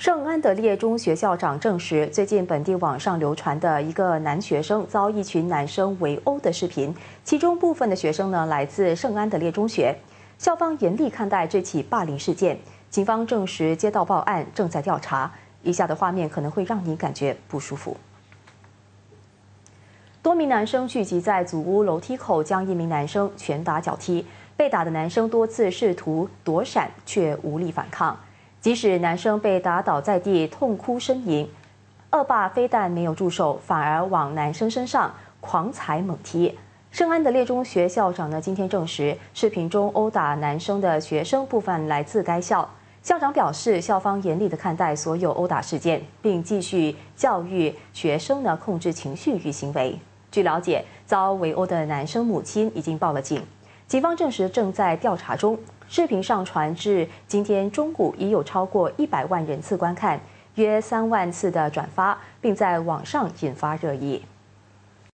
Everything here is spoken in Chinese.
圣安德烈中学校长证实，最近本地网上流传的一个男学生遭一群男生围殴的视频，其中部分的学生呢来自圣安德烈中学。校方严厉看待这起霸凌事件，警方证实接到报案，正在调查。以下的画面可能会让你感觉不舒服。多名男生聚集在祖屋楼梯口，将一名男生拳打脚踢。被打的男生多次试图躲闪，却无力反抗。即使男生被打倒在地，痛哭呻吟，恶霸非但没有住手，反而往男生身上狂踩猛踢。圣安德烈中学校长呢今天证实，视频中殴打男生的学生部分来自该校。校长表示，校方严厉地看待所有殴打事件，并继续教育学生呢控制情绪与行为。据了解，遭围殴的男生母亲已经报了警，警方证实正在调查中。视频上传至今天中午，已有超过100万人次观看，约3万次的转发，并在网上引发热议。